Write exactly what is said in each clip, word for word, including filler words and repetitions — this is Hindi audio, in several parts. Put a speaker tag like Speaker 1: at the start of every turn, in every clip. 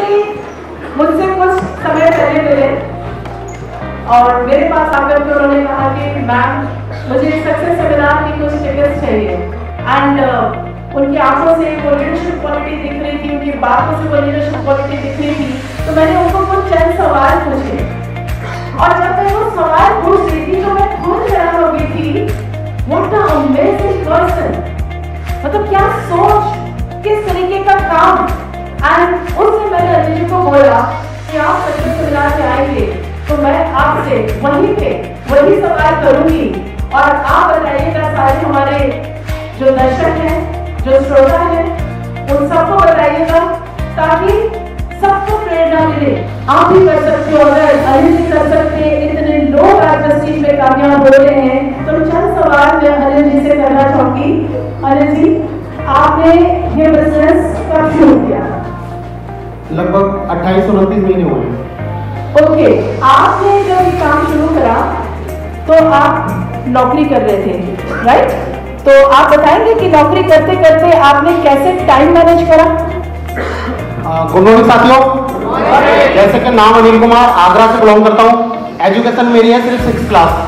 Speaker 1: ही मुझसे कुछ समय पहले मिले और मेरे पास आकर के उन्होंने कहा कि मैम मुझे सक्सेस सेमिनार की कुछ टिकट्स चाहिए। एंड uh, उनकी आंखों से वो लीडरशिप क्वालिटी दिख रही थी, उनकी बातों से वो लीडरशिप क्वालिटी दिख रही थी। तो मैंने उनको कुछ चंद सवाल पूछे और जब मैं वो सवाल पूछ रही थी तो मैं खुद हैरान हो गई थी। व्हाट अ अमेजिंग पर्सन, मतलब क्या सोच, किस तरीके का काम। एंड उससे मैंने अनिल जी को बोला कि आप सक्सेस सेमिनार में आएंगे तो मैं आपसे वहीं पे वही सवाल करूंगी और आप बताइएगा सारे हमारे जो दर्शक हैं, जो श्रोता हैं, उन सबको बताइएगा ताकि सबको प्रेरणा मिले। आप भी कर सकते हो, अगर अनिल जी कर सकते हैं, इतने लोग आज प्रेस्टीज में कामयाब हो रहे हैं, तो चंद सवाल मैं अनिल जी से करना चाहूंगी। अनिल जी, आपने ये बिजनेस कब शुरू किया?
Speaker 2: लगभग अट्ठाईस उनतीस महीने हुए।
Speaker 1: ओके, आपने जब ये काम शुरू करा तो आप नौकरी कर रहे थे, राइट? तो आप बताएंगे कि नौकरी करते करते आपने कैसे टाइम मैनेज करा?
Speaker 2: गुड मॉर्निंग साथियों, जैसे कि नाम अनिल कुमार, आगरा से बिलोंग करता हूँ। एजुकेशन मेरी है सिर्फ सिक्स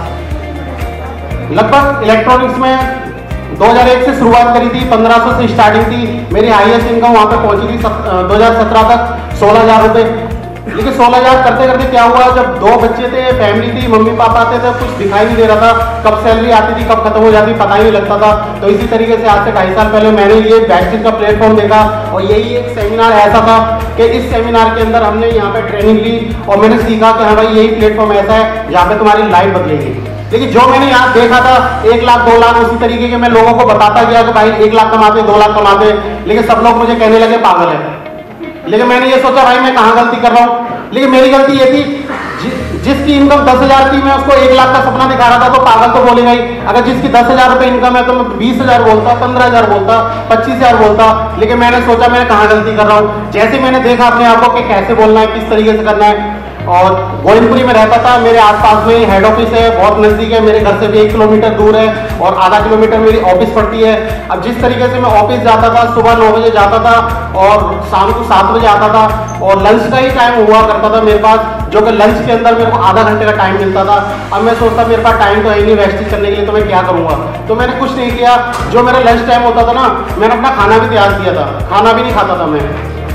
Speaker 2: क्लास। लगभग इलेक्ट्रॉनिक्स में दो हज़ार एक से शुरुआत करी थी, पंद्रह सौ से स्टार्टिंग थी। मेरी हाईएस्ट इनकम वहाँ पे पहुँची थी दो हज़ार सत्रह तक सोलह हज़ार रुपये। लेकिन सोलह हज़ार करते करते क्या हुआ, जब दो बच्चे थे, फैमिली थी, मम्मी पापा आते थे, कुछ दिखाई नहीं दे रहा था, कब सैलरी आती थी कब खत्म हो जाती पता ही नहीं लगता था। तो इसी तरीके से आज से ढाई साल पहले मैंने ये बैचेस का प्लेटफॉर्म देखा और यही एक सेमिनार ऐसा था कि इस सेमिनार के अंदर हमने यहाँ पे ट्रेनिंग ली और मैंने सीखा कि हाँ भाई यही प्लेटफॉर्म ऐसा है जहाँ पे तुम्हारी लाइफ बदलेगी। लेकिन जो मैंने यहाँ देखा था एक लाख दो लाख उसी तरीके के मैं लोगों को बताता गया कि भाई एक लाख कमाते दो लाख कमाते, लेकिन सब लोग मुझे कहने लगे पागल है। लेकिन मैंने ये सोचा भाई मैं कहाँ गलती कर रहा हूँ। लेकिन मेरी गलती ये थी, जि, जिसकी इनकम दस हजार थी मैं उसको एक लाख का सपना दिखा रहा था तो पागल तो बोलेगा ही। अगर जिसकी दस हजार रुपये इनकम है तो मैं बीस हजार बोलता, पंद्रह हजार बोलता, पच्चीस हजार बोलता। लेकिन मैंने सोचा मैं कहाँ गलती कर रहा हूँ। जैसे मैंने देखा अपने आप को कि कैसे बोलना है, किस तरीके से करना है। और गोविंदपुरी में रहता था, मेरे आसपास में हेड ऑफिस है, बहुत नज़दीक है, मेरे घर से भी एक किलोमीटर दूर है और आधा किलोमीटर मेरी ऑफिस पड़ती है। अब जिस तरीके से मैं ऑफिस जाता था, सुबह नौ बजे जाता था और शाम को सात बजे आता था और लंच का ही टाइम हुआ करता था मेरे पास, जो कि लंच के अंदर मेरे को आधा घंटे का टाइम मिलता था। अब मैं सोचता मेरे पास टाइम तो है नहीं वेस्टिंग करने के लिए, तो मैं क्या करूँगा। तो मैंने कुछ नहीं किया, जो मेरा लंच टाइम होता था ना, मैंने अपना खाना भी तैयार किया था, खाना भी नहीं खाता था मैं।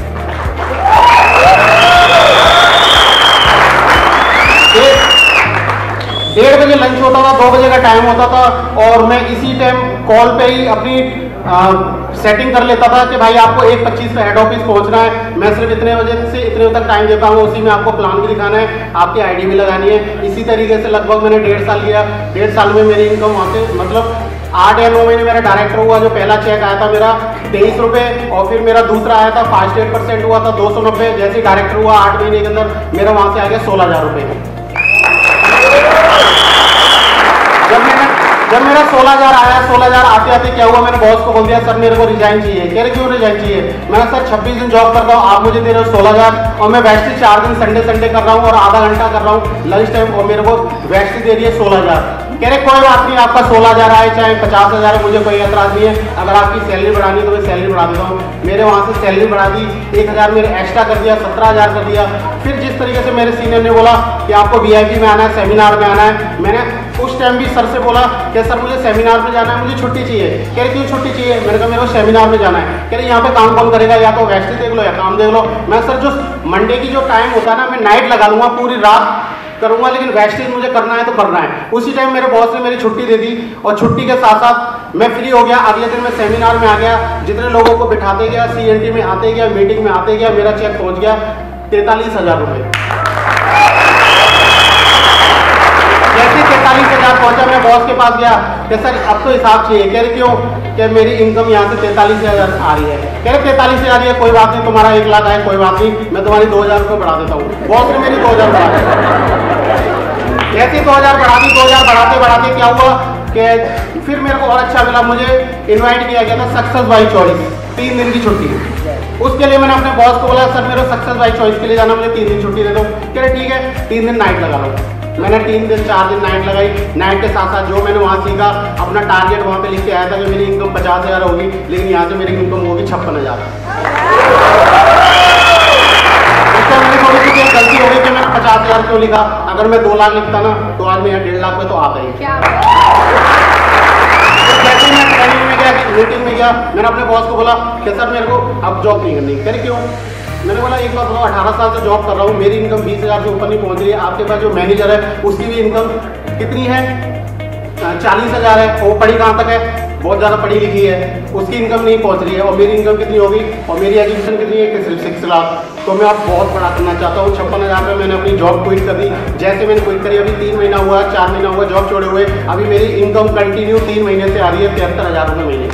Speaker 2: डेढ़ बजे लंच होता था, दो बजे का टाइम होता था और मैं इसी टाइम कॉल पे ही अपनी आ, सेटिंग कर लेता था कि भाई आपको एक पच्चीस पे हेड ऑफिस पहुंचना है, मैं सिर्फ इतने बजे से इतने बजे तक टाइम देता हूँ, उसी में आपको प्लान भी दिखाना है, आपकी आईडी भी लगानी है। इसी तरीके से लगभग मैंने डेढ़ साल किया। डेढ़ साल में मेरी इनकम वहाँ से मतलब आठ या नौ महीने मेरा डायरेक्टर हुआ। जो पहला चेक आया था मेरा तेईस रुपये और फिर मेरा दूसरा आया था फास्ट एट परसेंट हुआ था दो सौ नब्बे। जैसे डायरेक्टर हुआ आठ महीने के अंदर मेरा वहाँ से आ गया सोलह हज़ार रुपये। जब मैंने जब मेरा सोलह हज़ार आया, सोलह हज़ार आते आते क्या हुआ, मैंने बॉस को बोल दिया सर मेरे को रिजाइन चाहिए। कह रहे क्यों रिजाइन चाहिए? मैंने सर छब्बीस दिन जॉब करता हूँ, आप मुझे दे रहे हो सोलह हज़ार और मैं वैक्सी चार दिन संडे संडे कर रहा हूँ और आधा घंटा कर रहा हूँ लंच टाइम और मेरे को वैक्सी दे रही है सोलह हज़ार। कह रहे कोई बात नहीं, आपका सोलह हज़ार आए चाहे पचास हज़ार है, मुझे कोई एतराज़ नहीं है। अगर आपकी सैलरी बढ़ानी है तो मैं सैलरी बढ़ा देता हूँ। मेरे वहाँ से सैलरी बढ़ा दी, एक हज़ार मेरे एक्स्ट्रा कर दिया, सत्रह हज़ार कर दिया। फिर जिस तरीके से मेरे सीनियर ने बोला कि आपको वी आई पी में आना है, सेमिनार में आना है, मैंने उस टाइम भी सर से बोला कि सर मुझे सेमिनार में जाना है, मुझे छुट्टी चाहिए। कह रहे क्यों छुट्टी चाहिए? मैंने कहा मेरे को सेमिनार में जाना है। कह रहे यहाँ पे काम कौन करेगा, या तो वैक्सी देख लो या काम देख लो। मैं सर जो मंडे की जो टाइम होता है ना, मैं नाइट लगा लूँगा, पूरी रात करूंगा, लेकिन वैक्सीन मुझे करना है तो करना है। उसी टाइम मेरे बॉस ने मेरी छुट्टी दे दी और छुट्टी के साथ साथ मैं फ्री हो गया। अगले दिन मैं सेमिनार में आ गया, जितने लोगों को बिठाते गया, सी एन टी में आते गया, मीटिंग में आते गया, मेरा चेक पहुंच गया तैतालीस हजार रुपये। जैसे तैतालीस हजार पहुंचा, मैं बॉस के पास गया कि सर अब तो हिसाब चाहिए। कह रहे क्यों? कि मेरी इनकम यहाँ से तैतालीस हजार आ रही है। कह रहे तैतालीस हजार है, कोई बात नहीं, तुम्हारा एक लाख आए कोई बात नहीं, मैं तुम्हारी दो हजार रुपये बढ़ा देता हूँ। बॉस ने मेरी दो हजार बढ़ा दी। जैसे दो हजार बढ़ा दी, दो हजार बढ़ाते बढ़ाते क्या हुआ कि फिर मेरे को और अच्छा मिला, मुझे इन्वाइट किया गया था सक्सेस बाई चॉइस, तीन दिन की छुट्टी। उसके लिए मैंने अपने बॉस को बोला सर मेरे सक्सेस बाई चॉइस के लिए जाना, मुझे तीन दिन छुट्टी दे दो। कह रहे ठीक है, तीन दिन नाइट लगा लो। मैंने तीन दिन चार दिन नाइट लगाई। नाइट के साथ साथ जो मैंने वहाँ सीखा, अपना टारगेट वहाँ पे लिख के आया था कि मेरी इनकम पचास हज़ार होगी, लेकिन यहाँ से मेरी इनकम होगी छप्पन हज़ार। क्यों लिखा? अगर मैं दो लाख लिखता ना तो आज मैं यहाँ डेढ़ लाख पे तो आता ही। जैसे मैं ट्रेनिंग में गया, मीटिंग में गया, मैंने अपने बॉस को बोला कि सर मेरे को अब जॉब नहीं करनी। कह रहे क्यों? मैंने बोला एक बात बताओ, अठारह साल से जॉब कर रहा हूँ, मेरी इनकम बीस हज़ार से ऊपर नहीं पहुँच रही है। आपके पास जो मैनेजर है उसकी भी इनकम कितनी है? चालीस हज़ार है। वो पढ़ी कहाँ तक है? बहुत ज़्यादा पढ़ी लिखी है, उसकी इनकम नहीं पहुँच रही है। और मेरी इनकम कितनी होगी? और मेरी एजुकेशन कितनी है? कि सिर्फ सिक्स लाख। तो मैं अब बहुत बड़ा करना चाहता हूँ। छप्पन हज़ार में मैंने अपनी जॉब क्विट कर दी। जैसे मैंने क्विट करी, अभी तीन महीना हुआ, चार महीना हुआ जॉब छोड़े हुए, अभी मेरी इनकम कंटिन्यू तीन महीने से आ रही है, तिहत्तर हज़ार रुपये महीने।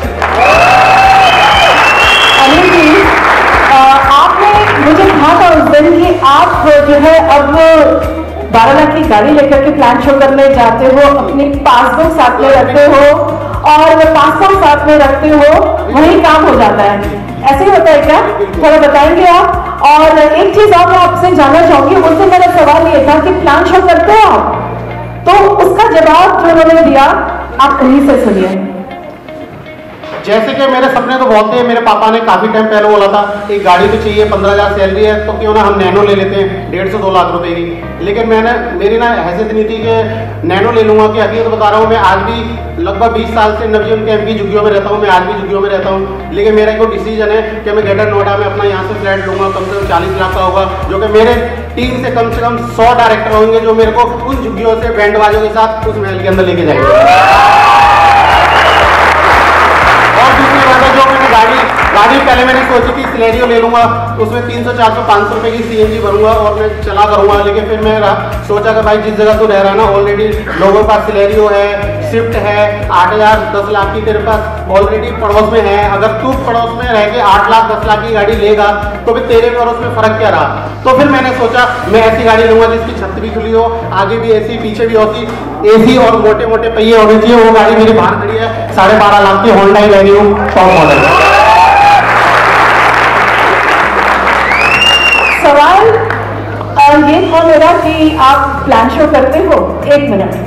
Speaker 1: अनिल जी, आपने मुझे कहा था उस दिन कि आप जो है अब बारह लाख की गाड़ी लेकर के प्लान शो करने जाते हो, अपनी पासबुक साथ में रखते हो और पासपोर्ट साथ में रखते हो, वही काम हो जाता है। ऐसे ही होता है क्या? थोड़ा बताएंगे आप? और एक चीज और मैं आपसे जानना चाहूंगी, उस दिन मेरा सवाल ये था कि प्लान शो करते हो आप, तो उसका जवाब जो उन्होंने दिया आप कहीं से सुनिए।
Speaker 2: जैसे कि मेरे सपने तो बहुत थे। मेरे पापा ने काफ़ी टाइम पहले बोला था एक गाड़ी तो चाहिए, पंद्रह हज़ार सैलरी है तो क्यों ना हम नैनो ले लेते हैं डेढ़ से दो लाख रुपए की। लेकिन मैंने मेरी ना हैसियत नहीं थी कि नैनो ले लूँगा। कि हकीकत बता रहा हूँ, मैं आज भी लगभग बीस साल से नवजीवन के एमपी झुग्गियों में रहता हूँ। मैं आज भी झुग्गियों में रहता हूँ। लेकिन मेरा एक डिसीजन है कि मैं ग्रेटर नोएडा में अपना यहाँ से फ्लैट लूँगा, कम से कम चालीस लाख का होगा, जो कि मेरे टीम से कम से कम सौ डायरेक्टर होंगे जो मेरे को उन झुग्गियों से बैंड बाजों के साथ उस महल के अंदर लेके जाएंगे। और दूसरी बात है, जो मैंने गाड़ी गाड़ी पहले मैंने सोची थी सिलेरियो ले लूँगा, उसमें तीन सौ चार सौ पाँच सौ रुपये की सीएनजी भरूंगा और मैं चला करूँगा। लेकिन फिर मैं सोचा कि भाई जिस जगह तू रह रहा है ना, ऑलरेडी लोगों के पास सिलेरियो है, स्विफ्ट है, आठ हज़ार दस लाख की तेरे पास ऑलरेडी पड़ोस में है। अगर तू पड़ोस में रह के आठ लाख दस लाख की गाड़ी लेगा तो फिर तेरे पड़ोस में फ़र्क क्या रहा? तो फिर मैंने सोचा मैं ऐसी गाड़ी लूँगा जिसकी छत भी खुली हो, आगे भी एसी, पीछे भी होती एसी और मोटे मोटे पहिए होने चाहिए। वो गाड़ी मेरी बाहर खड़ी है, साढ़े बारह लाख की होंडा वेन्यू टॉप मॉडल।
Speaker 1: सवाल ये था मेरा कि आप प्लान शो करते हो? एक मिनट,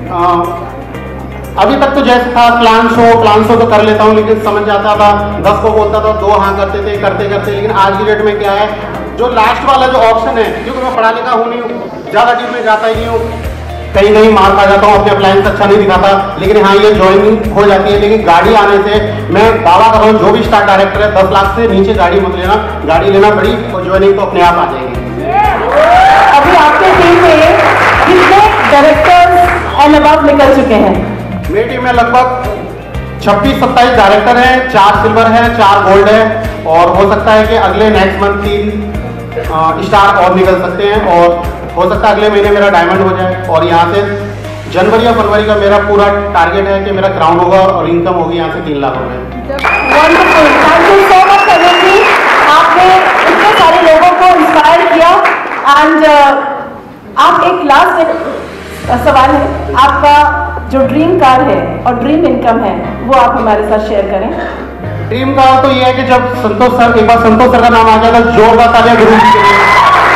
Speaker 2: अभी तक तो जैसे था प्लान शो प्लान शो तो कर लेता हूँ, लेकिन समझ जाता था, दस को बोलता था, दो हाँ करते थे करते करते। लेकिन आज की डेट में क्या है, जो लास्ट वाला जो ऑप्शन है, क्योंकि मैं पढ़ा लिखा हूँ नहीं हूँ, ज़्यादा डीप में जाता ही नहीं हूँ, कहीं कहीं मार खा जाता हूँ, अपने अप्लायंस अच्छा नहीं दिखाता। लेकिन हाँ ये ज्वाइनिंग हो जाती है। लेकिन गाड़ी आने से मैं दावा कर रहा हूँ, जो भी स्टार डायरेक्टर है दस लाख से नीचे गाड़ी मत लेना, गाड़ी लेना बड़ी और ज्वाइनिंग तो अपने आप आ जाएगी।
Speaker 1: अभी आपके टीम में कितने डायरेक्टर्स एंड अबव निकल चुके हैं?
Speaker 2: मेरी टीम में लगभग छब्बीस सत्ताईस डायरेक्टर हैं, चार सिल्वर है, चार गोल्ड है, और हो सकता है कि अगले नेक्स्ट मंथ तीन स्टार और निकल सकते हैं, और हो सकता है अगले महीने मेरा डायमंड हो जाए। और यहाँ से जनवरी या फरवरी का मेरा पूरा टारगेट है कि मेरा क्राउन होगा और इनकम होगी यहाँ से तीन लाख रुपए।
Speaker 1: Wonderful, thank you so much Anil ji, आपने इतने सारे लोगों को इंस्पायर किया। एंड uh, आप एक लास्ट सवाल है, आपका जो ड्रीम कार है और ड्रीम इनकम है वो आप हमारे साथ शेयर करें।
Speaker 2: ड्रीम कार तो ये है कि जब संतोष सर, एक बार संतोष सर का नाम आ गया था, जोरदार तालियां गुरु जी के लिए।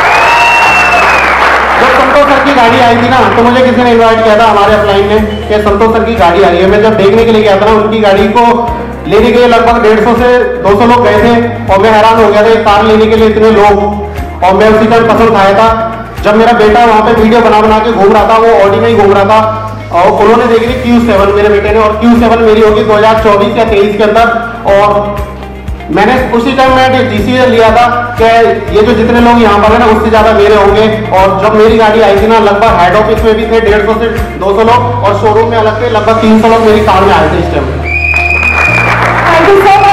Speaker 2: जब संतोष सर की गाड़ी आई थी ना, तो मुझे किसी ने इनवाइट किया था हमारे अपलाइन ने कि संतोष सर की गाड़ी आई है। मैं जब देखने के लिए गया था ना, उनकी गाड़ी को लेने के लिए लगभग डेढ़ सौ से दो सौ लोग गए थे, और मैं हैरान हो गया था एक कार लेने के लिए इतने लोग। और मैं उसी टाइम पसंद खाया था जब मेरा बेटा वहाँ पे वीडियो बना बना के घूम रहा था, वो ऑडी में ही घूम रहा था, और उन्होंने देखी थी क्यू सेवन मेरे बेटे ने, और क्यू सेवन मेरी होगी दो हज़ार चौबीस या तेईस के अंदर। और मैंने उसी टाइम में डिसीजन लिया था कि ये जो जितने लोग यहाँ पर है ना, उससे ज़्यादा मेरे होंगे। और जब मेरी गाड़ी आई थी ना, लगभग हेड ऑफिस में भी थे डेढ़ सौ से दो सौ लोग, और शोरूम में अलग थे लगभग तीन सौ लोग मेरी कार में आए थे इस time.
Speaker 1: Thank you so much.